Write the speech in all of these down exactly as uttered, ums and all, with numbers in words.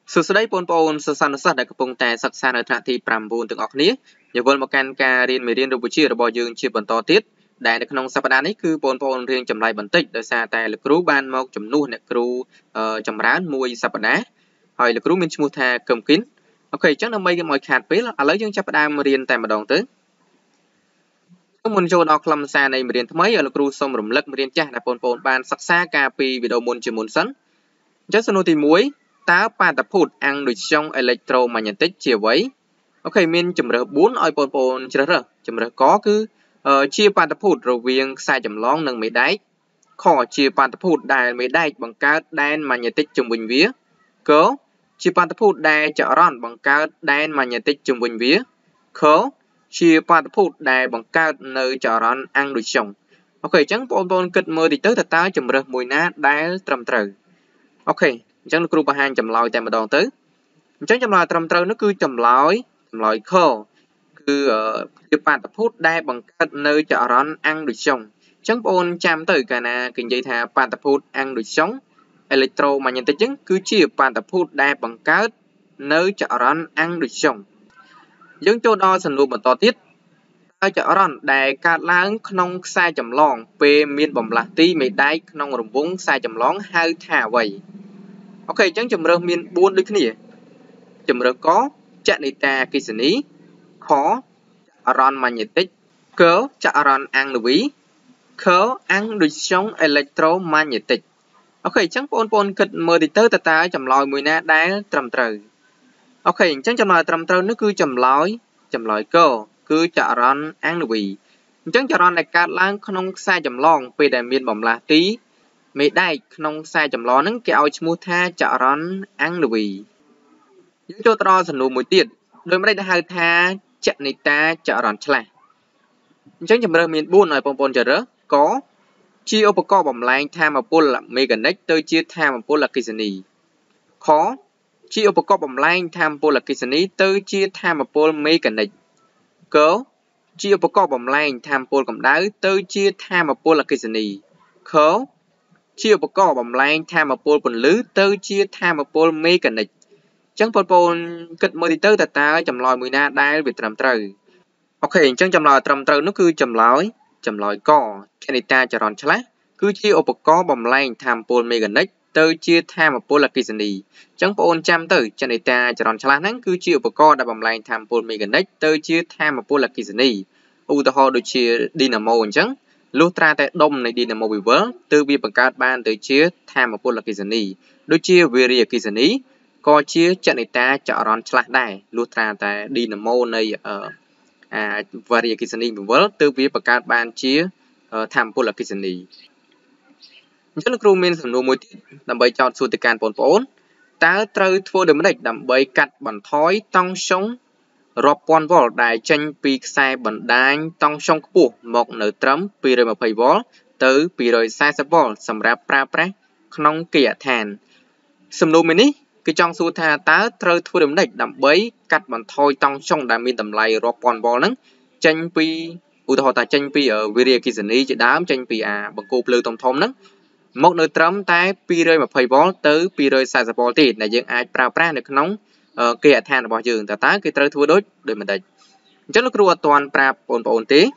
សួស្តីបងប្អូនសិស្សានុសិស្សដែលកំពុងតែសិក្សានៅថ្នាក់ទីប្រាំបួនទាំងអស់គ្នាយើងវិលមកកាន់ការរៀនមេរៀនរូបវិទ្យារបស់យើងជាបន្តទៀតដែលនៅក្នុងសប្តាហ៍នេះគឺបងប្អូនរៀនចម្លើយបន្តិចដោយសារតែលោកគ្រូបានមកជំនួសអ្នកគ្រូចម្រើនមួយសប្តាហ៍ហើយលោកគ្រូមានឈ្មោះថាកឹមគិនអូខេអញ្ចឹងដើម្បីកុំឲ្យខាតពេលឥឡូវយើងចាប់ផ្ដើមរៀនតែម្ដងទៅមុនចូលដល់ខ្លឹមសារនៃមេរៀនថ្មីលោកគ្រូសូមរំលឹកមេរៀនចាស់ដែលបងប្អូនបានសិក្សាកាលពីវីដេអូមុនជាមុនសិនអញ្ចឹងសំណួរទីមួយតើបាតុភូតអាំងដូចចុងអេឡិចត្រូម៉ាញ៉េទិកជាអ្វីអូខេមានជម្រើសបួនឲ្យបងប្អូនជ្រើសរើសជម្រើសកគឺជាបាតុភូតរវាងខ្សែចម្លងនិងមេដែកខជាបាតុភូតដែលមេដែកបង្កើតដែនម៉ាញ៉េទិកជុំវិញវាកជាបាតុភូតដែលចរន្តបង្កើតដែនម៉ាញ៉េទិកជុំវិញវាខជាបាតុភូតដែលបង្កើតនៅចរន្តអាំងដូចចុងអូខេអញ្ចឹងបងប្អូនគិតមើលតិចទៅតើតើជម្រើសមួយណាដែលត្រឹមត្រូវអូខេអញ្ចឹងលោកគ្រូបង្ហាញចម្លើយតែម្ដងទៅអញ្ចឹងចម្លើយត្រឹមត្រូវនោះគឺចម្លើយចម្លើយខគឺជាបាតុភូតដែលបង្កើតនៅចរន្តអាំងដូចចុងអញ្ចឹងបងប្អូនចាំទៅកាលណាគេនិយាយថាបាតុភូតអាំងដូចចុងអេឡិចត្រូម៉ាញ៉េទិកហ្នឹងគឺជាបាតុភូតដែលបង្កើតនៅចរន្តអាំងដូចចុងយើងចូលដល់សំណួរបន្តទៀតតើចរន្តដែលកើតឡើងក្នុងខ្សែចម្លងពេលមានបំលាស់ទីមេដែកក្នុងរង្វង់ខ្សែចម្លងហៅថាអ្វីអូខេអញ្ចឹងជម្រើសមានបួនដូចគ្នាជម្រើសកចនិតាអគ្គិសនីខចរន្តម៉ាញ៉េទិកកចរន្តអាំងនវីខអាំងដូចចុងអេឡិចត្រូម៉ាញ៉េទិកអូខេអញ្ចឹងបងប្អូនគិតមើលតិចទៅតើតើចម្លើយមួយណាដែលត្រឹមត្រូវអូខេអញ្ចឹងចម្លើយត្រឹមត្រូវនោះគឺចម្លើយចម្លើយកគឺចរន្តអាំងនវីអញ្ចឹងចរន្តដែលកើតឡើងក្នុងខ្សែចម្លងពេលដែលមានបំលាស់ទីមេដែកក្នុងខ្សែចម្លងហ្នឹងគេឲ្យឈ្មោះថាចរន្តអាំងនវីយើងចូលទៅដល់សំណួរមួយទៀតដោយមិនได้ហៅថាចនិតាចរន្តឆ្លាស់អញ្ចឹងជម្រើសមានបួនឲ្យបងប្អូនជ្រើសរើសកជាឧបករណ៍បំលែងថាមពលមេកានិកទៅជាថាមពលអគ្គិសនីខជាឧបករណ៍បំលែងថាមពលអគ្គិសនីទៅជាថាមពលមេកានិកកជាឧបករណ៍បំលែងថាមពលកម្ដៅទៅជាថាមពលអគ្គិសនីខជាឧបករណ៍បំលែងថាមពលពន្លឺទៅជាថាមពលមេកានិកអញ្ចឹងបងប្អូនគិតមើលទៅតើតើចម្លើយមួយណាដែលវាត្រឹមត្រូវអូខេអញ្ចឹងចម្លើយត្រឹមត្រូវនោះគឺចម្លើយចម្លើយកចនិតាចរន្តឆ្លាស់គឺជាឧបករណ៍បំលែងថាមពលមេកានិកទៅជាថាមពលអគ្គិសនីអញ្ចឹងបងប្អូនចាំទៅចនិតាចរន្តឆ្លាស់ហ្នឹងគឺជាឧបករណ៍ដែលបំលែងថាមពលមេកានិកទៅជាថាមពលអគ្គិសនីឧទាហរណ៍ដូចជាឌីណាម៉ូអញ្ចឹងលុះត្រាតែដុំនៃឌីណាម៉ូវិវលទើបវាបង្កើតបានទៅជាថាមពលអគ្គិសនីដូចជាវារីអគ្គិសនីក៏ជាចនិតាចរន្តឆ្លាស់ដែរលុះត្រាតែឌីណាម៉ូនៃអាវារីអគ្គិសនីវិវលទើបវាបង្កើតបានជាថាមពលអគ្គិសនីអញ្ចឹងលោកគ្រូមានសំណួរមួយទៀតដើម្បីចោទសួរទៅកាន់បងប្អូនតើត្រូវធ្វើដូចម្តេចដើម្បីកាត់បន្ថយតង់ស្យុងរាប់ពាន់វ៉ុលដែលចេញពីខ្សែបណ្ដាញតង់ស្យុងខ្ពស់មកនៅត្រឹមពីររយម្ភៃវ៉ុលទៅពីររយសែសិបវ៉ុលសម្រាប់ប្រើប្រាស់ក្នុងគេហដ្ឋានសំណួរមួយនេះគឺចង់សួរថាតើត្រូវធ្វើដូចម្តេចដើម្បីកាត់បន្ថយតង់ស្យុងដែលមានតម្លៃរាប់ពាន់វ៉ុលហ្នឹងចេញពីឧទាហរណ៍ថាចេញពីវារីអគ្គិសនីជាដើមចេញពីអាបង្គោលភ្លើងធំធំហ្នឹងមកនៅត្រឹមតែពីររយម្ភៃវ៉ុលទៅពីររយសែសិបវ៉ុលទៀតដែលយើងអាចប្រើប្រាស់នៅក្នុងគេហដ្ឋានរបស់យើងតើតើគេត្រូវធ្វើដូចដូចមិនដេចអញ្ចឹងលោកគ្រូអត់ទាន់ប្រាប់បងប្អូនទេ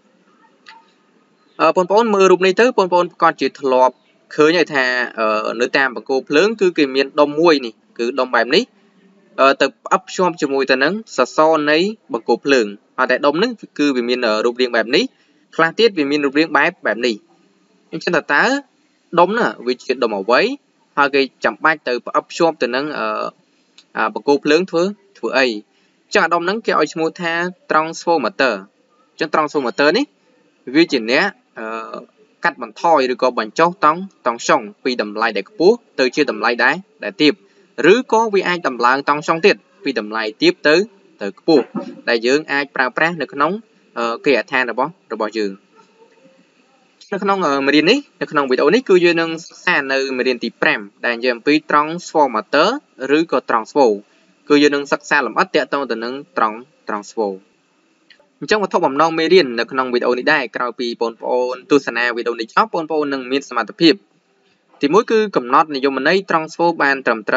អឺបងប្អូនមើលរូបនេះទៅបងប្អូនប្រកាសជាធ្លាប់ឃើញហើយថានៅតាមបង្គោលភ្លើងគឺគេមានដុំមួយនេះគឺដុំបែបនេះទៅផ្អឹបភ្ជាប់ជាមួយទៅនឹងសសរនៃបង្គោលភ្លើងហើយតែដុំហ្នឹងគឺវាមានរូបរាងបែបនេះខ្លះទៀតវាមានរូបរាងបែបបែបនេះអញ្ចឹងតើតើដុំណាវាជាដុំអ្វីហើយគេចាំបាច់ទៅផ្អឹបភ្ជាប់ទៅនឹងបង្គោលភ្លើងធ្វើធ្វើអីចាស់ដុំហ្នឹងគេឲ្យឈ្មោះថា transformator អញ្ចឹង transformator នេះវាជាអ្នកកាត់បន្ថយឬក៏បញ្ចុះតង់តង់ស្យុងពីតម្លៃដែលខ្ពស់ទៅជាតម្លៃដែលដែលទាបឬក៏វាអាចតម្លើងតង់ស្យុងទៀតពីតម្លៃទាបទៅទៅខ្ពស់ដែលយើងអាចប្រើប្រាស់នៅក្នុងគេហដ្ឋានរបស់របស់យើងនៅក្នុងមេរៀននេះនៅក្នុងវីដេអូនេះគឺយើងនឹងសិក្សានៅមេរៀនទីប្រាំដែលនិយាយអំពី transformator ឬក៏ transfor គឺយើងនឹងសិក្សាលម្អិតទាក់ទងទៅនឹង transfor អញ្ចឹងវត្ថុបំណងមេរៀននៅក្នុងវីដេអូនេះដែរក្រោយពីបងប្អូនទស្សនាវីដេអូនេះចប់បងប្អូននឹងមានសមត្ថភាពទីមួយគឺកំណត់និយមន័យ transfor បានត្រឹមត្រូវ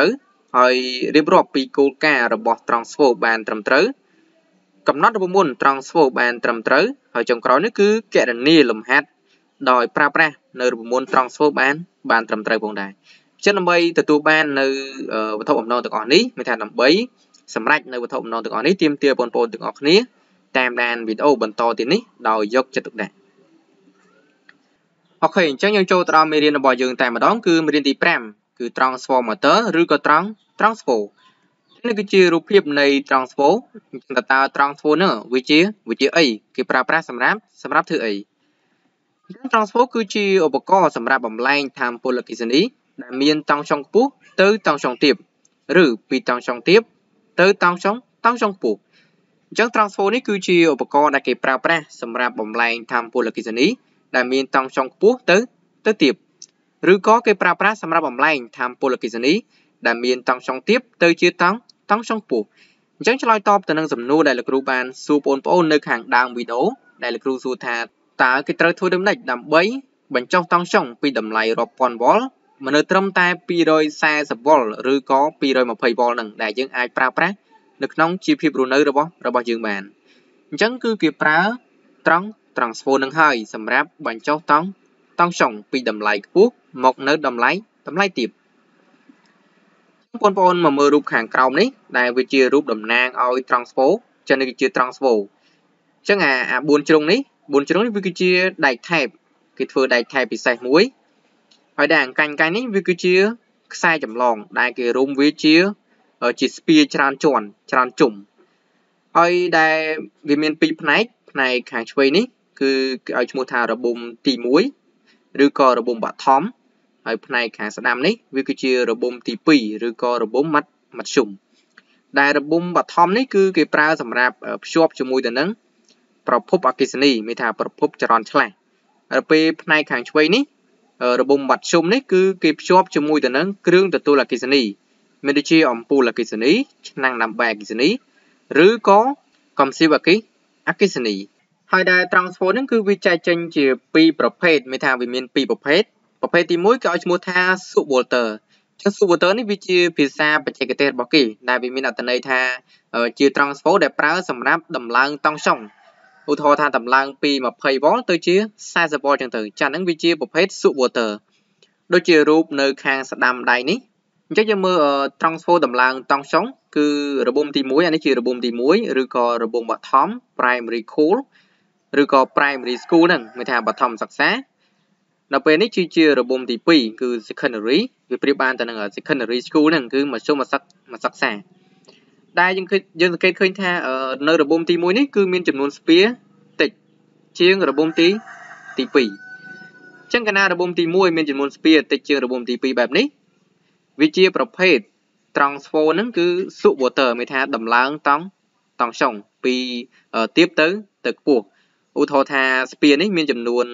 ហើយរៀបរាប់ពីគោលការណ៍របស់ transpose បានត្រឹមត្រូវកំណត់រូបមន្ត transpose បានត្រឹមត្រូវហើយចុងក្រោយនេះគឺគណនាលំហាត់ដោយប្រើប្រាស់នៅរូបមន្ត transpose បានបានត្រឹមត្រូវផងដែរអញ្ចឹងដើម្បីទទួលបាននៅវត្ថុបំណងទាំងអស់នេះមានថាដើម្បីសម្រាប់នៅវត្ថុបំណងទាំងអស់នេះទាមទារបងប្អូនទាំងអស់គ្នាតាមដានវីដេអូបន្តទៀតនេះដោយយកចិត្តទុកដាក់អូខេអញ្ចឹងយើងចូលទៅដល់មេរៀនរបស់យើងតែម្ដងគឺមេរៀនទីfiveគឺ transformator ឬក៏ trans transpose នេះគឺជារូបភាពនៃ transpose អញ្ចឹងតើ transpose នោះវាជាវាជាអីគេប្រើប្រាស់សម្រាប់សម្រាប់ធ្វើអីអញ្ចឹង transpose គឺជាឧបករណ៍សម្រាប់បំលែងថាមពលអគ្គិសនីដែលមានតង់ចុងខ្ពស់ទៅតង់ចុងទាបឬពីតង់ចុងទាបទៅតង់ចុងតង់ចុងខ្ពស់អញ្ចឹង transpose នេះគឺជាឧបករណ៍ដែលគេប្រើប្រាស់សម្រាប់បំលែងថាមពលអគ្គិសនីដែលមានតង់ចុងខ្ពស់ទៅទៅទាបឬក៏គេប្រើប្រាស់សម្រាប់បំលែងថាមពលអគ្គិសនីដែលមានតង់ចុងទាបទៅជាតង់តង់ចុងខ្ពស់អញ្ចឹងឆ្លើយតបទៅនឹងសំណួរដែលលោកគ្រូបានសួរបងប្អូននៅខាងដើមវីដេអូដែលលោកគ្រូសួរថាតើគេត្រូវធ្វើដូចម្តេចដើម្បីបញ្ចុះតង់ចុងពីតម្លៃរាប់ពាន់វ៉ុលមកនៅត្រឹមតែពីរយសែសិបវ៉ុលឬក៏ពីរយម្ភៃវ៉ុលហ្នឹងដែលយើងអាចប្រើប្រាស់នៅក្នុងជីវភាពរស់នៅរបស់របស់យើងបានអញ្ចឹងគឺគេប្រើត្រង់ transpose នឹងហើយសម្រាប់បញ្ចុះតង់តង់ចុងពីតម្លៃខ្ពស់មកនៅតម្លៃតម្លៃទាបបងប្អូនមកមើលរូបខាងក្រោមនេះដែលវាជារូបតំណាងឲ្យ transpose ចឹងនេះគឺជា transpose អញ្ចឹងអាអាbốnជ្រុងនេះbốnជ្រុងនេះវាគឺជាដែកថែបគេធ្វើដែកថែបពិសេសមួយហើយដែលអង្កាញ់កាញ់នេះវាគឺជាខ្សែចម្លងដែលគេរុំវាជាជាស្ពាច្រើនជាន់ច្រើនជុំហើយដែលវាមានពីរផ្នែកផ្នែកខាងឆ្វេងនេះគឺគេឲ្យឈ្មោះថារបុំទីoneឬក៏របុំបឋមហើយផ្នែកខាងស្ដាំនេះវាគឺជារបុំទីtwoឬក៏របុំមធ្មធ្យមដែលរបុំបឋមនេះគឺគេប្រើសម្រាប់ភ្ជាប់ជាមួយទៅនឹងប្រភពអគ្គិសនីមានថាប្រភពចរន្តឆ្លាស់ហើយពេលផ្នែកខាងឆ្វេងនេះរបុំមធ្យមនេះគឺគេភ្ជាប់ជាមួយទៅនឹងគ្រឿងទទួលអគ្គិសនីមានដូចជាអំពូលអគ្គិសនីឆ្នាំងដាំបាយអគ្គិសនីឬក៏កំសៀវអគ្គិអគ្គិសនីហើយដែល transpose ហ្នឹងគឺវាចែកចេញជាពីរប្រភេទមានថាវាមានពីរប្រភេទប្រភេទទីoneគេឲ្យឈ្មោះថា subvolter អញ្ចឹង subvolter នេះវាជាភាសាបច្ចេកទេសរបស់គេដែលវាមានអត្ថន័យថាជា transpose ដែលប្រើសម្រាប់ដំឡើងតង់ចុងឧទាហរណ៍ថាដំឡើងពីម្ភៃវ៉ុលទៅជាសែសិបវ៉ុលអញ្ចឹងទៅចា៎ហ្នឹងវាជាប្រភេទ subvolter ដូចជារូបនៅខាងស្ដាំដៃនេះអញ្ចឹងយើងមើល transpose ដំឡើងតង់ចុងគឺរបុំទីoneអានេះជារបុំទីoneឬក៏របុំបឋម primary school ឬក៏ primary school ហ្នឹងមានថាបឋមសិក្សាដល់ពេលនេះគឺជារបុំទីtwoគឺ secondary វាប្រៀបបានទៅនឹង secondary school ហ្នឹងគឺមធ្យមសិក្សាដែលយើងឃើញយើងសង្កេតឃើញថានៅរបុំទីoneនេះគឺមានចំនួនស្ពាតិចជាងរបុំទីទីtwoអញ្ចឹងកាលណារបុំទីoneមានចំនួនស្ពាតិចជាងរបុំទីtwoបែបនេះវាជាប្រភេទ transpose ហ្នឹងគឺ subvolter មានថាដំឡើងតង់តង់ចុងពីទាបទៅទៅខ្ពស់ឧទាហរណ៍ថាស្ពានេះមានចំនួន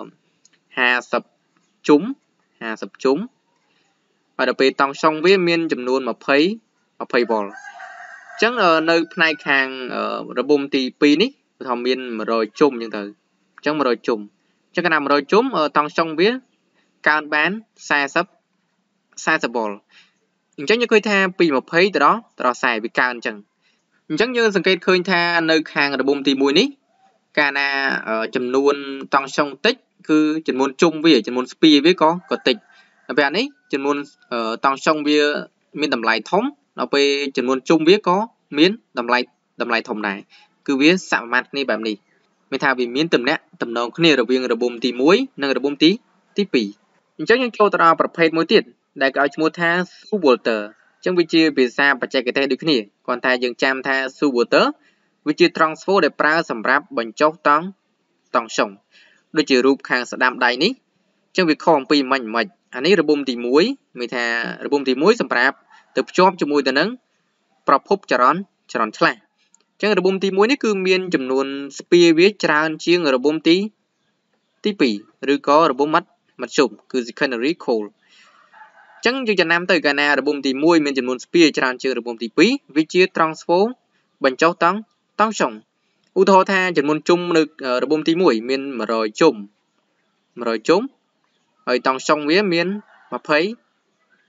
fiftyជុំfiftyជុំហើយដល់ពេលតង់ចុងវាមានចំនួនtwenty twentyវ៉ុលអញ្ចឹងនៅផ្នែកខាងរបុំទីtwoនេះគឺថាមានone hundredជុំអញ្ចឹងទៅអញ្ចឹងone hundredជុំអញ្ចឹងកាលណាone hundredជុំតង់ចុងវាកើនបានforty fortyវ៉ុលអញ្ចឹងយើងឃើញថាពីtwentyទៅដល់ទៅដល់fortyវាកើនអញ្ចឹងអញ្ចឹងយើងសង្កេតឃើញថានៅខាងរបុំទីoneនេះកាលណាចំនួនតង់ចុងតិចគឺចំនួនជុំវាចំនួនស្ពាវាក៏ក៏តិចដល់ពេលនេះចំនួនតង់ចុងវាមានតម្លៃធំដល់ពេលចំនួនជុំវាក៏មានតម្លៃតម្លៃធំដែរគឺវាសមាមាត្រគ្នាបែបនេះមានថាវាមានទំនាក់ទំនងគ្នារវាងរបុំទីoneនិងរបុំទីទីtwoអញ្ចឹងយើងចូលទៅដល់ប្រភេទមួយទៀតដែលគេឲ្យឈ្មោះថា subvolter អញ្ចឹងវាជាភាសាបច្ចេកទេសដូចគ្នាគ្រាន់តែយើងចាំថា subvolter វាជា transpose ដែលប្រើសម្រាប់បញ្ចុះតង់តង់ចុងដូចជារូបខាងស្ដាំដៃនេះអញ្ចឹងវាខុសអំពីមិញមិញអានេះរបុំទីoneមានថារបុំទីoneសម្រាប់ទៅភ្ជាប់ជាមួយទៅនឹងប្រភពចរន្តចរន្តឆ្លាស់អញ្ចឹងរបុំទីoneនេះគឺមានចំនួនស្ពាវាច្រើនជាងរបុំទីទីtwoឬក៏របុំមធ្យមគឺ secondary coal អញ្ចឹងយើងចំណាំទៅកាលណារបុំទីoneមានចំនួនស្ពាច្រើនជាងរបុំទីtwoវាជា transpose បញ្ចុះតង់តង់ចុងឧទាហរណ៍ថាចំនួនជុំនៅរបុំទីoneមានone hundredជុំone hundredជុំហើយតង់ចុងវាមានtwenty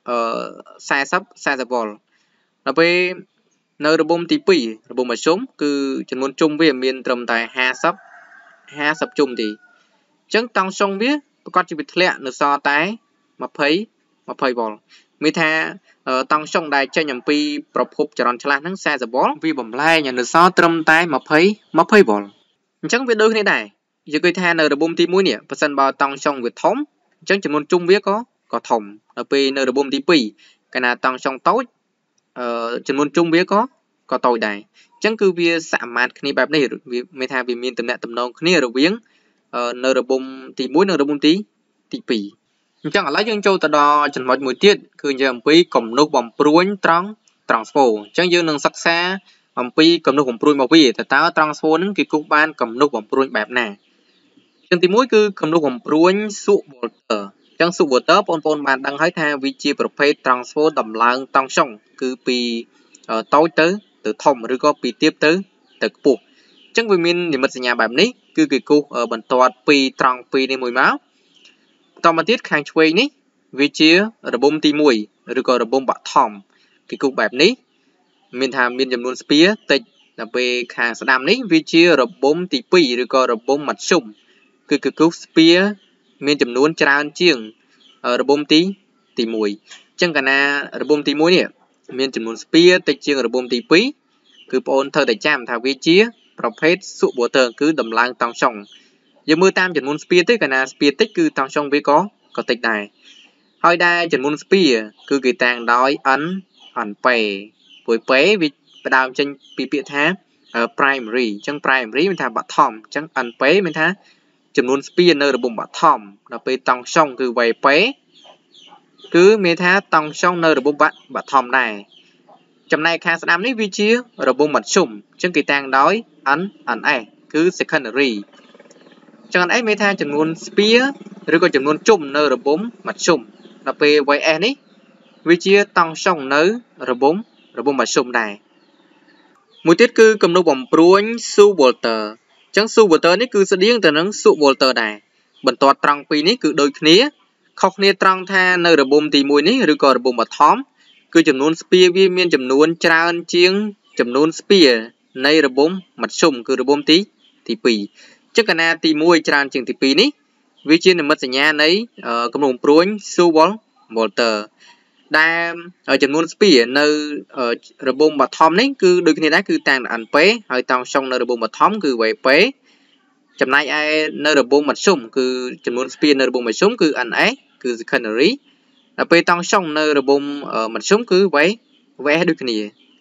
xa sắp xa sắp vol là về nơiระบบទីពីរระบบមធ្យមគឺចំនួនជុំវាមានត្រឹមតែห้าสิบ ห้าสิบជុំទេអញ្ចឹងតង់សុងវាប្រកាសជាវាធ្លាក់នៅសល់តែยี่สิบ ยี่สิบវ៉ុលមានថាតង់សុងដែលចេញអំពីប្រភពចរន្តឆ្លាស់ហ្នឹងสี่สิบវ៉ុលវាបំលែងនៅសល់ត្រឹមតែยี่สิบ ยี่สิบវ៉ុលអញ្ចឹងវាដូចគ្នាដែរយើងឃើញថានៅระบบទីមួយនេះបើសិនបើតង់សុងវាធំអញ្ចឹងចំនួនជុំវាក៏ក៏ធំដល់ពេលនៅระบบទីពីរកាលណាតង់សុងតូចអឺចំនួនជុំវាក៏ក៏តូចដែរអញ្ចឹងគឺវាសមាមាត្រគ្នាបែបនេះវាមានថាវាមានតំណែងតំណងគ្នារវាងនៅระบบទីមួយនិងระบบទីទីពីរអញ្ចឹងឥឡូវយើងចូលទៅដល់ចំណុចមួយទៀតគឺយើងអំពីគំនូសបំព្រួញត្រង់ transform អញ្ចឹងយើងនឹងសិក្សាអំពីគំនូសបំព្រួញមកវាតើតើ transform ហ្នឹងគេគូសបានគំនូសបំព្រួញបែបណាអញ្ចឹងទីមួយគឺគំនូសបំព្រួញ Sub-Volter អញ្ចឹង Sub-Volter បងប្អូនបានដឹងហើយថាវាជាប្រភេទ transform ដំឡើងតង់សុងគឺពីតូចទៅទៅធំឬក៏ពីទាបទៅទៅខ្ពស់អញ្ចឹងវាមាននិមិត្តសញ្ញាបែបនេះគឺគេគូសបន្ទាត់ពីត្រង់ពីរនេះមួយមកបន្តមកទៀតខាងឆ្វេងនេះវាជារបំទីមួយឬក៏របំបឋមគេគូសបែបនេះមានថាមានចំនួនស្ពាតិចដល់ពេលខាងស្ដាំនេះវាជារបំទីពីរឬក៏របំមធ្យមគឺគេគូសស្ពាមានចំនួនច្រើនជាងរបំទីទីមួយអញ្ចឹងកាលណារបំទីមួយនេះមានចំនួនស្ពាតិចជាងរបំទីពីរគឺបងអូនត្រូវតែចាំថាវាជាប្រភេទ Sub-Volter គឺដំឡើងតង់សុងយើងមើលតាមចំនួនស្ពាទេកាលណាស្ពាតិចគឺតង់សុងវាក៏ក៏តិចដែរហើយដែលចំនួនស្ពាគឺគេតាំងដោយ n n ពេព្រោះពេវាផ្ដើមចេញពីពាក្យថា primary អញ្ចឹង primary មានថាបឋមអញ្ចឹង n ពេមានថាចំនួនស្ពានៅរបំបឋមដល់ពេលតង់សុងគឺវេពេគឺមានថាតង់សុងនៅរបំបឋមដែរចំណែកខាងស្ដាំនេះវាជារបំមធ្យមអញ្ចឹងគេតាំងដោយ n ns គឺ secondary អញ្ចឹង ns មានថាចំនួនស្ពាឬក៏ចំនួនជុំនៅរបំមធ្យមដល់ពេល vs នេះវាជាតង់សុងនៅរបំរបំមធ្យមដែរមួយទៀតគឺគំនូសបំព្រួញ Sub-Volter អញ្ចឹង Sub-Volter នេះគឺស្តៀងទៅនឹង Sub-Volter ដែរបន្ទាត់ត្រង់ពីរនេះគឺដូចគ្នាខុសគ្នាត្រង់ថានៅរបំទីមួយនេះឬក៏របំបឋមគឺចំនួនស្ពាវាមានចំនួនច្រើនជាងចំនួនស្ពានៃរបំមធ្យមគឺរបំទីទីពីរអញ្ចឹងកាលណាទីមួយច្រើនជាងទីពីរនេះវាជានិមិត្តសញ្ញានៃគំនូសបំព្រួញ Sub-Volter ដែលចំនួនស្ពានៅរបំបឋមនេះគឺដូចគ្នាដែរគឺតាំង n ពេហើយតង់សុងនៅរបំបឋមគឺ v ពេចំណែកឯនៅរបំមធ្យមគឺចំនួនស្ពានៅរបំមធ្យមគឺ ns គឺ secondary ដល់ពេលតង់សុងនៅរបំមធ្យមគឺ v vs ដូចគ្នា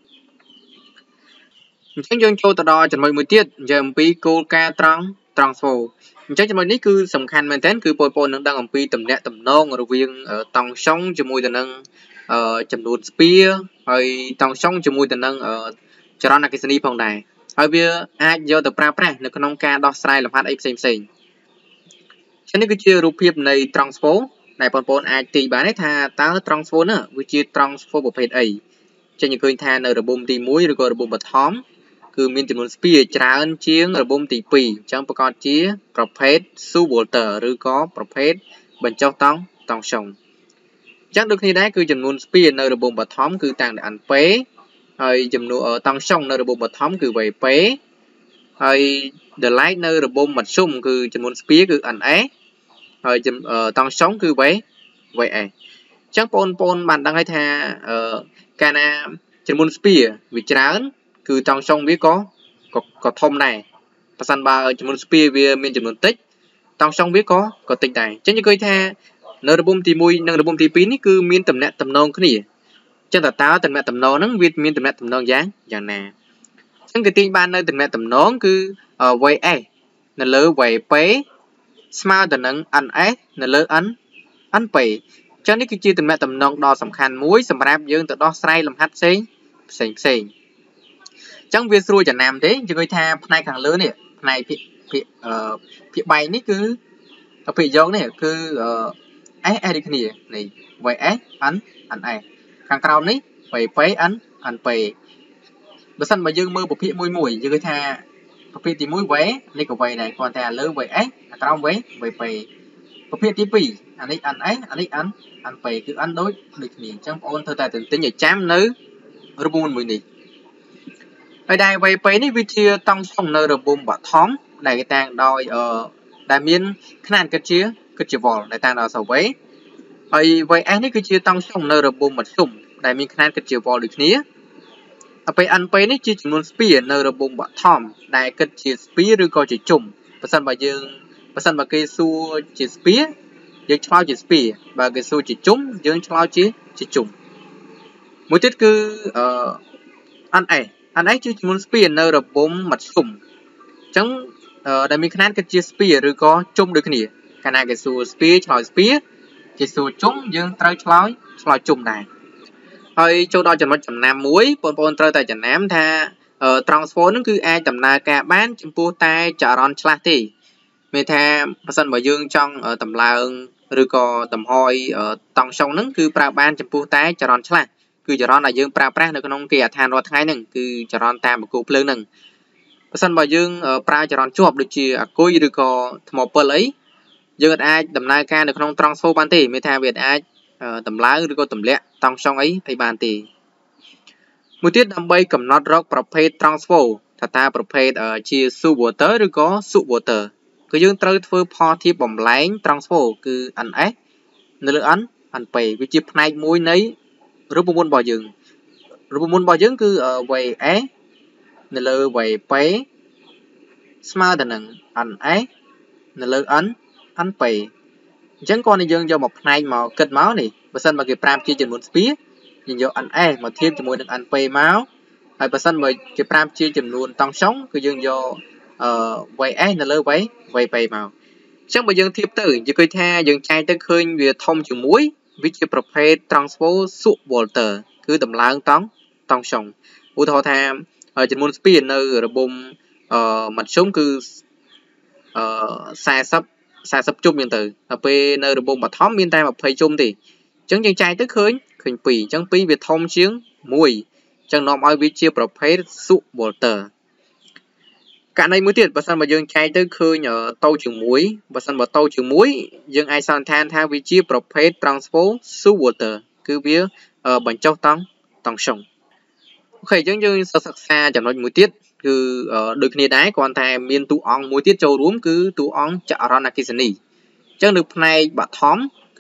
អញ្ចឹងយើងចូលទៅដល់ចំណុចមួយទៀតនិយាយអំពីគោលការណ៍ត្រង់ transform អញ្ចឹងចំណុចនេះគឺសំខាន់មែនទែនគឺបងប្អូននឹងដឹងអំពីតំណែងតំណងរវាងតង់សុងជាមួយទៅនឹងចំនួនស្ពាហើយតង់សុងជាមួយទៅនឹងចរន្តអគ្គិសនីផងដែរហើយវាអាចយកទៅប្រើប្រាស់នៅក្នុងការដោះស្រាយលំហាត់អីផ្សេងផ្សេងអញ្ចឹងនេះគឺជារូបភាពនៃ transform ដែលបងប្អូនអាចទាយបានថាតើ transform នោះវាជា transform ប្រភេទអីចឹងយើងឃើញថានៅរបំទីមួយឬក៏របំបឋមគឺមានចំនួនស្ពាច្រើនជាងរបំទីពីរអញ្ចឹងប្រកាសជាប្រភេទ Sub-Volter ឬក៏ប្រភេទបញ្ចុះតង់តង់សុងអញ្ចឹងដូចគ្នាដែរគឺចំនួនស្ពានៅរបំបឋមគឺតាំងតែ n ពេហើយចំនួនតង់សុងនៅរបំបឋមគឺ v ពេហើយ delay នៅរបំមធ្យមគឺចំនួនស្ពាគឺ ns ហើយតង់សុងគឺ v vs អញ្ចឹងបងប្អូនបានដឹងហើយថាកាលណាចំនួនស្ពាវាច្រើនគឺតង់សុងវាក៏ក៏ធំដែរប្រសិនបើចំនួនស្ពាវាមានចំនួនតិចតង់សុងវាក៏ក៏តិចដែរអញ្ចឹងយើងឃើញថានៅរបំទីមួយនិងរបំទីពីរនេះគឺមានតំណែងតំណងគ្នាអញ្ចឹងតើតើតំណែងតំណងហ្នឹងវាមានតំណែងតំណងយ៉ាងយ៉ាងណាអញ្ចឹងគេទាញបាននៅតំណែងតំណងគឺ vs នៅលើ v ពេស្មើទៅនឹង ns នៅលើ n n ពេអញ្ចឹងនេះគឺជាតំណែងតំណងដ៏សំខាន់មួយសម្រាប់យើងទៅដោះស្រាយលំហាត់ផ្សេងផ្សេងផ្សេងអញ្ចឹងវាស្រួលចំណាំទេយើងឃើញថាផ្នែកខាងលើនេះផ្នែកភាគភាគអឺភាគបែកនេះគឺភាគយកនេះគឺ s s ដូចគ្នានេះ vs n ns ខាងក្រោមនេះ v ពេ n n ពេបើសិនបើយើងមើលប្រភេទមួយមួយយើងឃើញថាប្រភេទទីមួយ v នេះក៏ v ដែរគ្រាន់តែលើ vs ខាងក្រោម v v ពេប្រភេទទីពីរអានេះ n s អានេះ n n p គឺ n ដូចដូចគ្នាអញ្ចឹងបងប្អូនត្រូវតែទន្ទិញឲ្យចាំនៅរបងមួយនេះហើយដែល vp នេះវាជាតង់ស្រុងនៅរបងបឋមដែលគេតាំងដោយអឺដែលមានຂະຫນາດគិតជាគិតជាវ៉ុលដែលតាំងដោយអក្សរ v ហើយ vs នេះគឺជាតង់ស្រុងនៅរបងមធ្យមដែលមានຂະຫນາດគិតជាវ៉ុលដូចគ្នាហើយពេល np នេះជាចំនួនស្ពានៅរបងបឋមដែលគិតជាស្ពាឬក៏ជាជុំបើសិនបើយើងបើសិនបើគេសួរជាស្ពាយើងឆ្លើយជាស្ពាបើគេសួរជាជុំយើងឆ្លើយជាជាជុំមួយទៀតគឺអឺ ns ns ជាចំនួនស្ពានៅរបងមធ្យមអញ្ចឹងដែលមានຂະຫນាតគិតជាស្ពាឬក៏ជុំដូចគ្នាកាលណាគេសួរស្ពាឆ្លើយស្ពាគេសួរជុំយើងត្រូវឆ្លើយឆ្លើយជុំដែរហើយចូលដល់ចំណុចចំណាំមួយបងប្អូនត្រូវតែចំណាំថាត្រង់ស្វូននឹងគឺអាចដំណើរការបានចំពោះតែចរន្តឆ្លាស់ទេមានថាបើសិនបើយើងចង់តម្លើងឬក៏តំហើយតង់សុងហ្នឹងគឺប្រើបានចំពោះតែចរន្តឆ្លាស់គឺចរន្តដែលយើងប្រើប្រាស់នៅក្នុងគេអាឋានរាល់ថ្ងៃហ្នឹងគឺចរន្តតាមបង្គោលភ្លើងហ្នឹងបើសិនបើយើងប្រើចរន្តជាប់ដូចជាអាគុយឬក៏ថ្មពិលអីយើងអាចដំណើរការនៅក្នុងត្រង់ស្វូបានទេមានថាវាអាចតម្លើងឬក៏ទម្លាក់តង់សុងអីឲ្យបានទេមួយទៀតដើម្បីកំណត់រកប្រភេទត្រង់ស្វូថាតើប្រភេទជា sub water ឬក៏ sub water គឺយើងត្រូវធ្វើផលធៀបបំលែងត្រង់ស្វូគឺ ns នៅលើ n np វាជាផ្នែកមួយនៃរូបមន្តរបស់យើងរូបមន្តរបស់យើងគឺ vs នៅលើ vp ស្មើទៅនឹង ns នៅលើ n np អញ្ចឹងគាត់ឲ្យយើងយកមកផ្នែកមកគិតមកនេះបើសិនបើគេប្រាប់ជាចំនួនស្ពាយើងយក ns មកធៀបជាមួយនឹង np មកហើយបើសិនបើគេប្រាប់ជាចំនួនតង់សុងគឺយើងយកអឺ vs នៅលើ vp មកអញ្ចឹងបើយើងធៀបទៅយើងឃើញថាយើងចែកទៅឃើញវាធំជាមួយវាជាប្រភេទត្រង់ស្វូ sub water គឺតម្លើងតង់តង់សុងឧទាហរណ៍ថាចំនួនស្ពានៅរបងអឺមធ្យមគឺអឺ40ជុំអញ្ចឹងទៅដល់ពេលនៅរបងបឋមមានតែ20ជុំទេអញ្ចឹងយើងចែកទៅឃើញឃើញពីរអញ្ចឹងពីរវាធំជាងមួយអញ្ចឹងនាំឲ្យវាជាប្រភេទ sub water ករណីមួយទៀតបើសិនបើយើងចែកទៅឃើញតូចជាងមួយបើសិនបើតូចជាងមួយយើងអាចសន្និដ្ឋានថាវាជាប្រភេទ transfer sub water គឺវាបញ្ចុះតង់តង់សុងអូខេអញ្ចឹងយើងសិក្សាចំណុចមួយទៀតគឺដូចគ្នាដែរគ្រាន់តែមានតួអង្គមួយទៀតចូលរួមគឺតួអង្គចរន្តអគ្គិសនីអញ្ចឹងនៅផ្នែកបឋមគឺ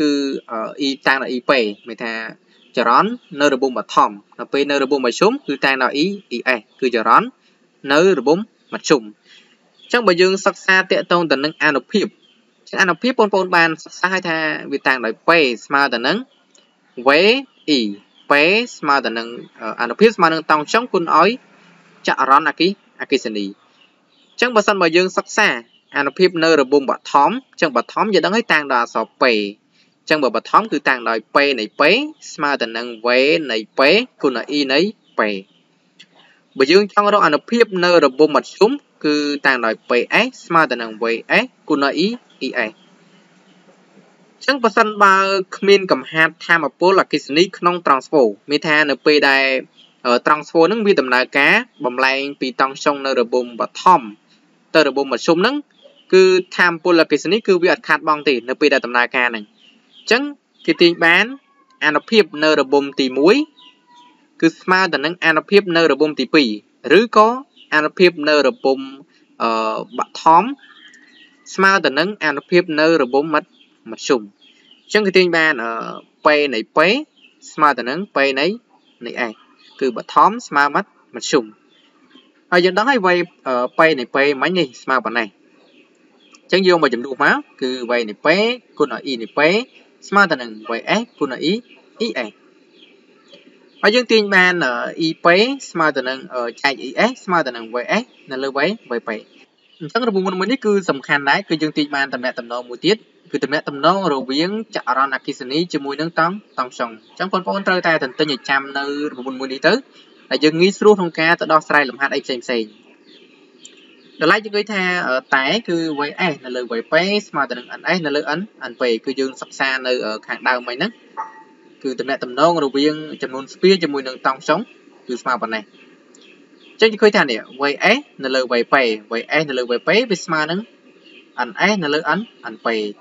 e តាំងដល់ ep មានថាចរន្តនៅរបងបឋមដល់ពេលនៅរបងមធ្យមគឺតាំងដល់ e es គឺចរន្តនៅរបងមធ្យមអញ្ចឹងបើយើងសិក្សាតាក់ទងទៅនឹងអានុភាពចឹងអានុភាពបងប្អូនបានសិក្សាឲ្យថាវាតាំងដោយ p ស្មើទៅនឹង v e p ស្មើទៅនឹងអានុភាពស្មើនឹងតង់សុងគុណឲ្យចរន្តអគ្គិអគ្គិសនីអញ្ចឹងបើសិនបើយើងសិក្សាអានុភាពនៅរបងបឋមអញ្ចឹងបឋមយើងដឹងហើយតាំងដោយអក្សរ p អញ្ចឹងបើបឋមគឺតាំងដោយ p នៃ p ស្មើទៅនឹង v នៃ p គុណ e នៃ p បើយើងចង់រកអានុភាពនៅរបងមធ្យមគឺតាំងដោយ ps ស្មើទៅនឹង vs គុណ e es អញ្ចឹងបើសិនបើគ្មានកំហាត់ថាមពលអគ្គិសនីក្នុងត្រង់ស្វូមានថានៅពេលដែលត្រង់ស្វូនឹងវាដំណើរការបំលែងពីតង់សុងនៅរបងបឋមទៅរបងមធ្យមហ្នឹងគឺថាមពលអគ្គិសនីគឺវាអត់ខាតបង់ទេនៅពេលដែលដំណើរការហ្នឹងអញ្ចឹងគេទាញបានអានុភាពនៅរបងទីមួយគឺស្មើទៅនឹងអានុភាពនៅរបងទីពីរឬក៏អានុភាពនៅរបងអឺបឋមស្មើទៅនឹងអានុភាពនៅរបងមធ្យមអញ្ចឹងគេទាញបានpនៃ p ស្មើទៅនឹង p នៃនៃ s គឺបឋមស្មើមធ្យមហើយយើងដឹងហើយ v p នៃ p មិញនេះស្មើប៉ុណ្ណេះអញ្ចឹងយកមកចំនួនមកគឺ v នៃ p គុណឲ្យ e នៃ p ស្មើទៅនឹង vs គុណឲ្យ e es ហើយយើងទាញបាន ep ស្មើទៅនឹងចែក es ស្មើទៅនឹង vs នៅលើ v vp អញ្ចឹងរបៀបមួយនេះគឺសំខាន់ដែរគឺយើងទាញបានតំណែងតំណងមួយទៀតគឺតំណែងតំណងរវាងចរន្តអគ្គិសនីជាមួយនឹងតង់តង់សុងអញ្ចឹងបងប្អូនត្រូវតែទន្ទឹងឲ្យចាំនៅរបៀបមួយនេះទៅហើយយើងងាយស្រួលក្នុងការទៅដោះស្រាយលំហាត់អីផ្សេងផ្សេងដល់ឡែកយើងនិយាយថាតែគឺ vs នៅលើ vp ស្មើទៅនឹង ns នៅលើ n np គឺយើងសិក្សានៅខាងដើមមិញហ្នឹងគឺតំណែងតំណងរវាងចំនួនស្ពាជាមួយនឹងតង់សុងគឺស្មើប៉ុណ្ណេះអញ្ចឹងគេឃើញថានេះ vs នៅលើ vp vs នៅលើ vp វាស្មើនឹង ns នៅលើ n np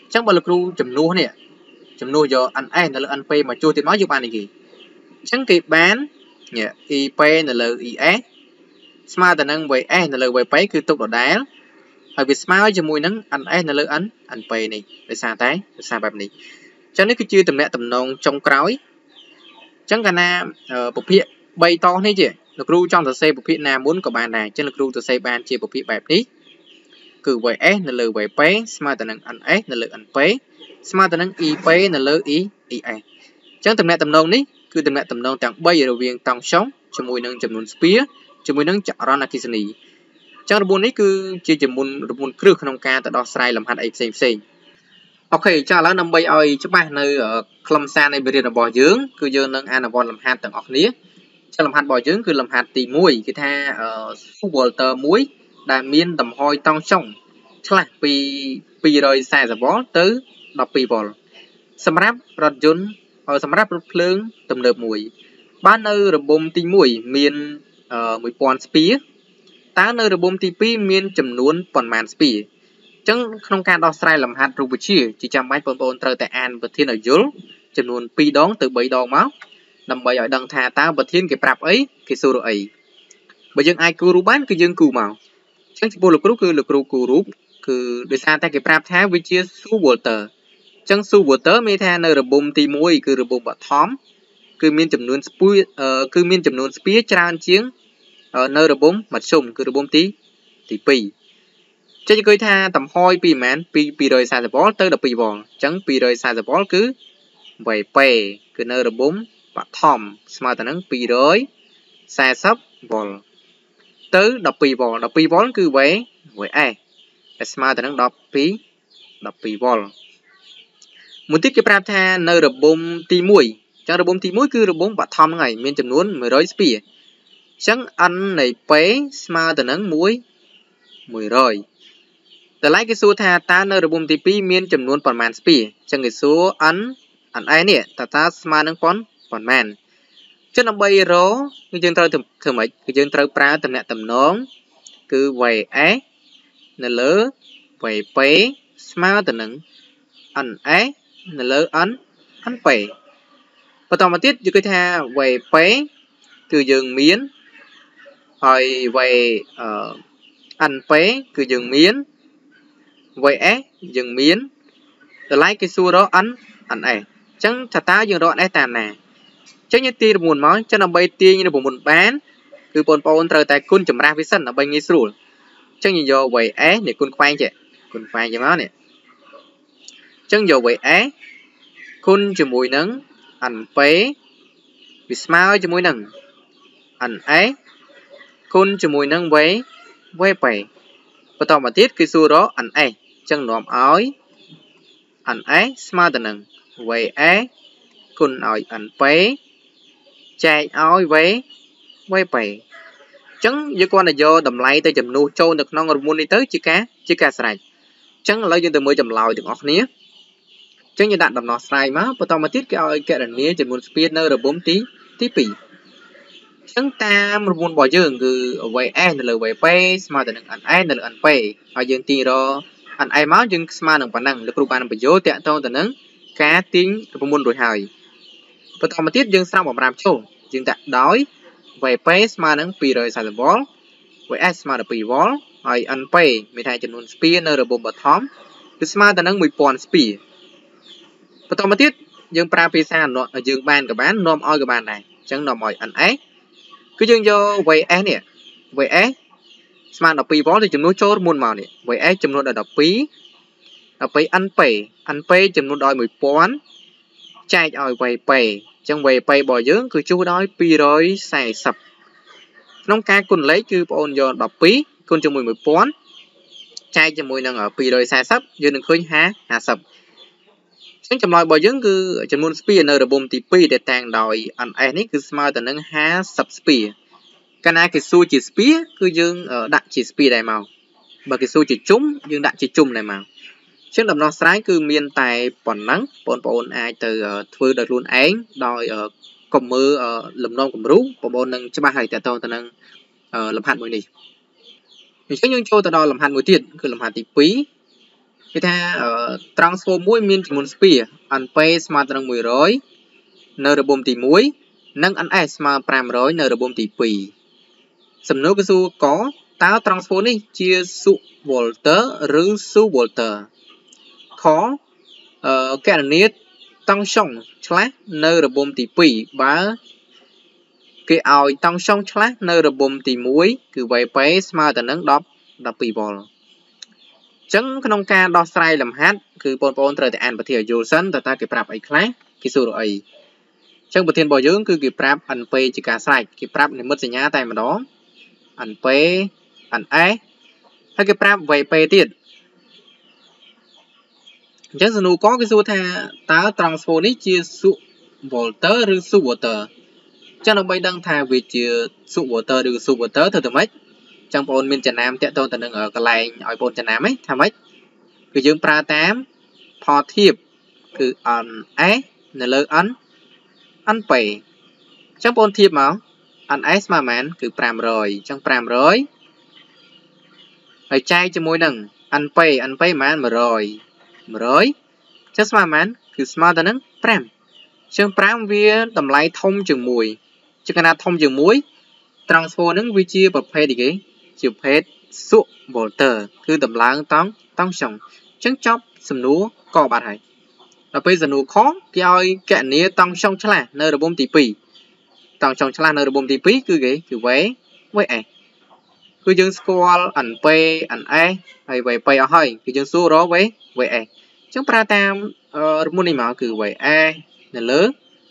chẳng bao lực ru chấm nua nè chấm nua giờ ăn e là ăn p mà chua thì nói giúp anh này gì chẳng kịp bán nhẹ ip là l is smart là năng về e là l về p cứ tục đỏ đá ở vì smart cho mùi nắng ăn e là l ăn ăn p này để xa tái để xa bẹp này cho nên cứ chưa tầm mẹ tầm nông trong cõi chẳng cả na bộ phận bay to này chứ lực ru trong tờ xe bộ phận nào muốn của bạn này trên lực ru tờ xe ban chia bộ phận bẹp ní cứ về s là l về p smart là năng ăn s là l ăn p smart là năng ip là l i i e chẳng tầm mẹ tầm nông ní cứ tầm mẹ tầm nông tặng bay ở viên tòng sống cho mùi nâng chấm nôn spear cho mùi nâng chọn ron akisani chẳng buồn ní cứ chỉ chấm buồn buồn cứ không ca tại đó sai làm hạt ấy xem xem ok cho là năm bay ơi chúc bạn nơi ở Klom San này bây giờ bò dướng cứ dương nâng an là bò làm hạt tầng ọc nía cho làm hạt bò dướng cứ làm hạt tì muối cái tha ở football tờ muối đại miên tầm hoi tòng sống chắc là pi pi rồi sai giờ bó tới đọc pi bò sầm ráp rọt dún ở sầm ráp rút phượng tầm lợp muối ban nơi rồi bom tì muối miên mùi pòn spear tá nơi rồi bom tì pi miên chấm nuốn pòn màn spear chẳng không can đo sai làm hạt rùa chia chỉ chăm bái bồn bồn trời tại an vật thiên ở dưới chấm nuốn pi đón từ bảy đòn máu nằm bảy ở đằng thà ta vật thiên cái prap ấy cái số rồi ấy bây giờ ai cứu bán cái dương cứu màu chẳng chỉ bộ lực rút cứ lực rút cứu rút cứ để xa ta cái prap thá với chia su water chẳng su water mấy tha nơi rồi bom tì muối cứ rồi bom bọt thóm cứ miên chấm nuốn spear cứ miên chấm nuốn spear tràn chiếng ở nơi rồi bom mặt sùng cứ rồi bom tí thì pi cho nên tha tầm hoi pi màn pi pi rồi sai ball tới được pi ball chẳng pi rồi sai ball cứ về pe cứ nơi rồi bom bọt thóm smart nắng pi rồi sai sắp ball tới đập pi ball đập pi ball cứ về về ai smart nắng đập pi đập pi ball một tiết cái prap tha nơi rồi bom ti muối chẳng rồi bom ti muối cứ rồi bom bọt thóm ngày miên chấm nuốn mười rồi spear chẳng ăn này pe smart nắng muối mười rồiแต่ไล่cái số thà ta nơi bùm tí pi miên chấm nuôn phần màn speed chẳng cái số ăn ăn ai nè ta ta smart nâng phón phần màn chứ nó bay rố cái chương trời thường thường mấy cái chương trời pra tầm nè tầm nón cứ về á nè lỡ về pe smart tầm nâng ăn á nè lỡ ăn ăn pe và tao mà tiết như cái thà về pe cứ dừng miến rồi về ăn pe cứ dừng miến vậy á dừng miến từ lấy cái xua đó ăn ăn này chẳng chả ta dừng đó ăn tàn nè chắc như ti buồn máu cho nó bay ti như là buồn bán cứ bồn bồn trời tại côn chấm ra với sân là bay ngay sủi chắc như giờ vậy á để côn khoai chứ côn khoai cho máu nè chắc giờ vậy á côn chấm mùi nắng ăn pé vì smile chấm mùi nắng ăn á côn chấm mùi nắng với với pé và tao mà tiết cái xua đó ăn ấy chân nộm ói ăn ấy smart nâng vậy ấy kun ói ăn pé chạy ói vé quay pé chấn với con là do đầm lay tới chầm nu trâu được non rồi mua đi tới chứ cá chứ cá sài chấn lấy cho tôi mới chầm lòi được ngọt nía chấn như đạn đầm nọ sài má và tao mà tiết cái ói cái đàn nía chầm muốn spinner rồi bốn tí tí pì chấn ta một buồn bỏ dương cứ vậy ai là vậy pe smart nâng ăn ai là ăn pe ở dương tì rồi ăn ai máu dương smart nâng bản năng lực ban bây giờ tẹt tao tận nâng cá tiếng rồi buồn rồi hài và tao mà tiết dương sao mà làm châu dương tạ đói vậy pe smart nâng pi rồi xài ball vậy ai smart pi ball rồi ăn pe mình thay chừng spinner rồi bồn bật thóm cứ smart tận nâng mười pon speed và tao mà tiết dương pra pi sa nó dương ban cả bán nom oi cả bàn này chẳng nom oi ăn ấy cứ dương cho vậy á nè vậy á smart đọc pi bó thì chấm nút chốt muôn màu nè vậy á chấm nút là đọc pi đọc pi ăn pè ăn pè chấm nút đòi mười pón chạy ỏi vậy pè chẳng vậy pè bỏ dưỡng cứ chú đói pi rồi xài sập nông ca cùng lấy cứ ôn cho đọc pi con cho mười mười pón chạy cho mười năng ở pi rồi xài sập dương đừng khơi há hà sập chẳng chấm nói bỏ dưỡng cứ chấm nút spinner rồi bùm thì pi để tàng đòi ăn ai nấy cứ smart tận năng há sập spear cái này cái xu chỉ spear cứ dương ở đặt chỉ spear này màu và cái xu chỉ trúng dương đặt chỉ trúng này màu trước đầm nó trái cứ miên tài bòn nắng bòn bòn ai từ thưa được luôn ánh đòi ở cùng mưa ở lầm non cùng rú bòn bòn nâng cho ba hai tại tôi tận năng làm hạt mùi này mình sẽ nhưng cho tao đòi làm hạt mùi tiền cứ làm hạt thì quý គេថា transpose មួយមានចំនួនស្ពាន N P ស្មើទៅនឹងមួយរយនៅរបូមទីមួយនិង N S ស្មើប្រាំរយនៅរបូមទីពីរសំណួរគឺសួរកតើ transpose នេះជា sup volter ឬ su volter ខកណនីតង់សុងឆ្លាស់នៅរបូមទីពីរបើគេឲ្យតង់សុងឆ្លាស់នៅរបូមទីមួយគឺ Vp ស្មើទៅនឹង 12 វ៉ុល ចឹងក្នុងការដោះស្រាយលំហាត់គឺបងប្អូនត្រូវតែអានប្រធានឲ្យយល់សិនតើតើគេប្រាប់អីខ្លះគេសួរអីចឹងប្រធានរបស់យើងគឺគេប្រាប់ N P ជាការស្រេចគេប្រាប់និមិត្តសញ្ញាតែម្ដង N P N S ហើយគេប្រាប់ Vp ទៀតអញ្ចឹងសំណួរកគេសួរថាតើ transpose នេះជា sup volter ឬ su volter ចឹងដើម្បីដឹងថាវាជា sup volter ឬ su volter ធ្វើទៅម៉េចចឹងបងប្អូនមានចំណាំតាក់ទងទៅនឹងកន្លែងឲ្យបងចំណាំហ៎ថាម៉េចគឺយើងប្រើតាមផលធៀបគឺ N S នៅលើ N N P ចឹងបងធៀបមក N S ស្មើប៉ុន្មានគឺប្រាំរយចឹងប្រាំរយហើយចែកជាមួយនឹង N P N P ប៉ុន្មានមួយរយមួយរយចឹងស្មើប៉ុន្មានគឺស្មើទៅនឹងប្រាំចឹងប្រាំវាតម្លៃធំជាងមួយជាកណាត់ធំជាងមួយ transpose ហ្នឹងវាជាប្រភេទអីគេជាប្រភេទ sup volter គឺតម្លើងតង់តង់សុងអញ្ចឹងចប់សំណួរកបាត់ហើយដល់ពេលសំណួរខគេឲ្យកណនីតង់សុងឆ្លាស់នៅរបូមទីពីរតង់សុងឆ្លាស់នៅរបូមទីពីរគឺគេគឺ V VS គឺយើងស្គាល់ N P N S ហើយ Vp អស់ហើយគឺយើងសួររក V VS អញ្ចឹងប្រើតាមរមុននេះមកគឺ VS នៅលើ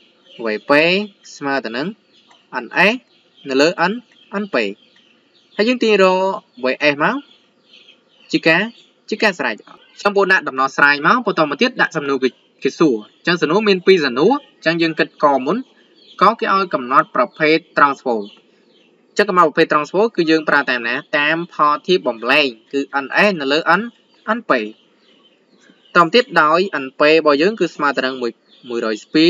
Vp ស្មើទៅនឹង N S នៅលើ N N P ហើយយើងទាញរក VS មកជាការជាការស្រេចចាំបងដាក់ដំណោះស្រាយមកបន្តមកទៀតដាក់សំណួរគេគេសួរអញ្ចឹងសំណួរមានពីរសំណួរអញ្ចឹងយើងគិតកមុនកគេឲ្យកំណត់ប្រភេទ transpose អញ្ចឹងកំណត់ប្រភេទ transpose គឺយើងប្រើតាមណាតាមផលធៀបបំលែងគឺ N S នៅលើ N N P តទៀតដោយ N P របស់យើងគឺស្មើទៅនឹងមួយរយស្ពា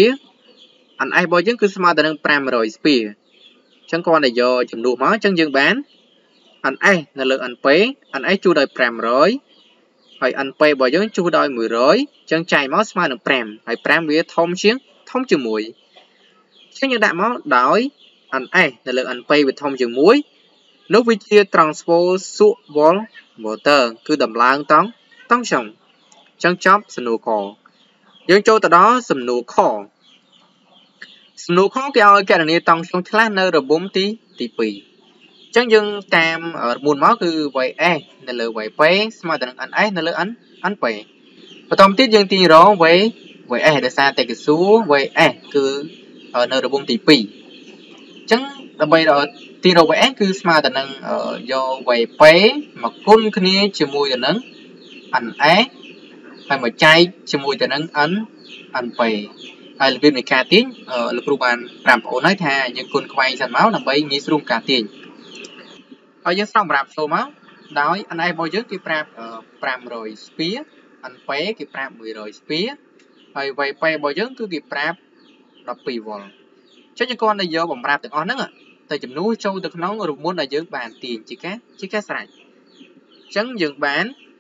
N S របស់យើងគឺស្មើទៅនឹងប្រាំរយស្ពាអញ្ចឹងគ្រាន់តែយកចំនួនមកអញ្ចឹងយើងបាន N S នៅលើ N P N S ជួសដោយប្រាំរយហើយ N P របស់យើងជួសដោយមួយរយអញ្ចឹងចែកមកស្មើនឹងប្រាំហើយប្រាំវាធំជាងធំជាមួយអញ្ចឹងយើងដាក់មកដោយ N S នៅលើ N P វាធំជាងមួយនោះវាជា transpose sup volter គឺដំឡើងតង់តង់សុងអញ្ចឹងចប់សំណួរកយើងចូលទៅដល់សំណួរខសំណួរខគេឲ្យកណនីតង់សុងឆ្លាស់នៅរបូមទីទីពីរអញ្ចឹងយើងតាមមុនមកគឺ VS នៅលើ Vp ស្មើទៅនឹង N S នៅលើ N NP បន្តទៀតយើងទាញរក V VS ដោយសារតែគេសួរ VS គឺនៅរបូមទីពីរអញ្ចឹងដើម្បីទាញរក VS គឺស្មើទៅនឹងយក Vp មកគុណគ្នាជាមួយទៅនឹង N S ហើយមកចែកជាមួយទៅនឹង N NP ហើយរបៀបនៃការទាញលោកគ្រូបានប្រាប់បងប្អូនហើយថាយើងគុណខ្វែងសិនមកដើម្បីងាយស្រួលការទាញហើយយើងស្រង់សម្រាប់ចូលមកដោយ N S របស់យើងគេប្រាប់ប្រាំរយស្ពា N P គេប្រាប់មួយរយស្ពាហើយ Vp របស់យើងគឺគេប្រាប់ដប់ពីរវ៉ុលអញ្ចឹងយើងគ្រាន់តែយកបំរាប់ទាំងអស់ហ្នឹងទៅចំនួនចូលទៅក្នុងរមុនដែលយើងបានទាញជាការជាការស្រេចអញ្ចឹងយើងបាន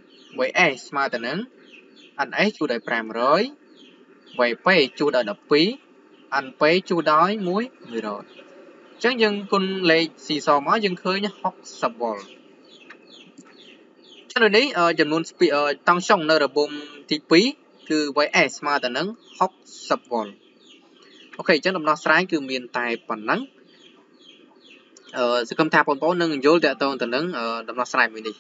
VS ស្មើទៅនឹង N S ជួសដោយប្រាំរយ Vp ជួសដោយដប់ពីរ N P ជួសដោយមួយរយអញ្ចឹងយើងគុណលេខស៊ីសមកយើងឃើញហុកសិបវ៉ុលចឹងនេះចំនួនស្ពាតង់សុងនៅរបូមទីពីរគឺ VS ស្មើទៅនឹងហុកសិបវ៉ុលអូខេអញ្ចឹងដំណោះស្រាយគឺមានតែប៉ុណ្ណឹងអឺសង្ឃឹមថាបងប្អូននឹងយល់តាក់ទងទៅនឹងដំណោះស្រាយមួយនេះ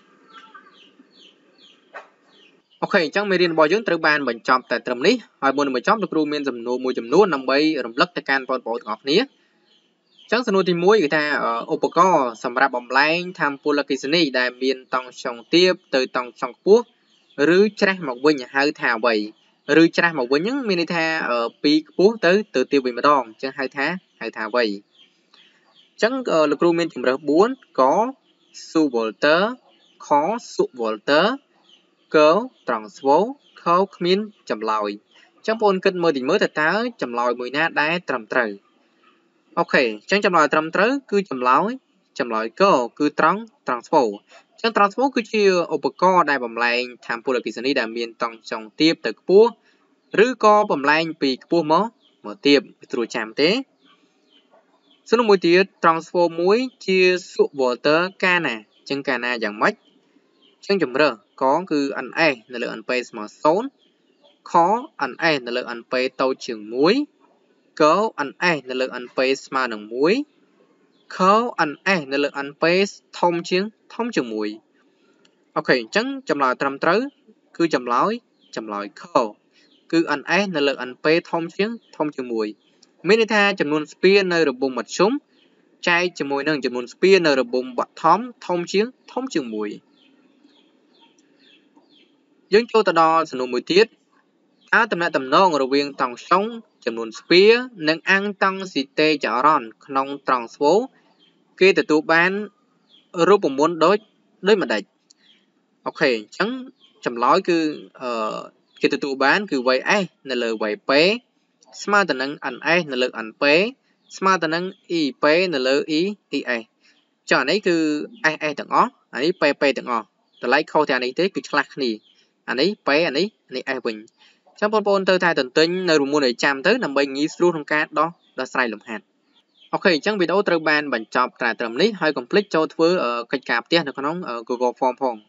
អូខេអញ្ចឹងមេរៀនរបស់យើងត្រូវបានបញ្ចប់តែត្រឹមនេះហើយមុននឹងបញ្ចប់លោកគ្រូមានសំណួរមួយចំនួនដើម្បីរំលឹកទៅកាន់បងប្អូនទាំងអស់គ្នាអញ្ចឹងសំណួរទីមួយគឺថាឧបករណ៍សម្រាប់បំលែងថាមពលអគ្គិសនីដែលមានតង់សុងទាបទៅតង់សុងខ្ពស់ឬច្រាស់មកវិញហៅថាអ្វីឬច្រាស់មកវិញហ្នឹងមានន័យថាពីខ្ពស់ទៅទៅទាបវិញម្ដងអញ្ចឹងហៅថាហៅថាអ្វីអញ្ចឹងលោកគ្រូមានជម្រើសបួនកsu volter ខ sup volter ក transpose ខគ្មានចម្លើយអញ្ចឹងបងប្អូនគិតមើលទីមើលតើតើចម្លើយមួយណាដែលត្រឹមត្រូវអូខេអញ្ចឹងចម្លើយត្រឹមត្រូវគឺចម្លើយចម្លើយកគឺត្រង់ transpose ចឹង transpose គឺជាឧបករណ៍ដែលបំលែងថាមពលអគ្គិសនីដែលមានតង់ចុងទាបទៅខ្ពស់ឬក៏បំលែងពីខ្ពស់មកមកទាបស្រួលចាំទេសំណួរមួយទៀត transpose មួយជាសួក volter កាលណាចឹងកាលណាយ៉ាងម៉េចចឹងជំរើសកគឺ ns នៅលើ np ស្មើ0ខ ns នៅលើ np តូចជាង1ក ns នៅលើ np ស្មើនឹង1ខ ns នៅលើ np ធំជាងធំជាង1អូខេអញ្ចឹងចម្លើយត្រឹមត្រូវគឺចម្លើយចម្លើយខគឺ ns នៅលើ np ធំជាងធំជាង1មានន័យថាចំនួនស្ពាននៅរបងមធ្យមចែកជាមួយនឹងចំនួនស្ពាននៅរបងបឋមធំជាងធំជាង1យើងចូលទៅដល់សំណួរមួយទៀតតើតំណែងតំណងរវាងតង់ស្តុងចំនួនស្ពានិងអាំងតង់ស៊ីតេចរន្តក្នុង transpose គេទទួលបានរូបមន្តដូចដូចម្ដេចអូខេអញ្ចឹងចម្លើយគឺអឺគេទទួលបានគឺ vs នៅលើ vp ស្មើទៅនឹង ns នៅលើ np ស្មើទៅនឹង ep នៅលើ e es ចុះអានេះគឺ ss ទាំងអស់អានេះ pp ទាំងអស់តម្លៃខុសតែអានេះទេគឺឆ្លាស់គ្នាអានេះ p អានេះអានេះ s វិញអញ្ចឹងបងប្អូនទៅតែទន្ទិញនៅរមួលឲ្យចាំទៅដើម្បីងាយស្រួលក្នុងការដោះដោះស្រាយលំហាត់អូខេអញ្ចឹងវីដេអូត្រូវបានបញ្ចប់តែត្រឹមនេះហើយកុំភ្លេចចូលធ្វើកិច្ចការផ្ទះនៅក្នុង Google Form ផង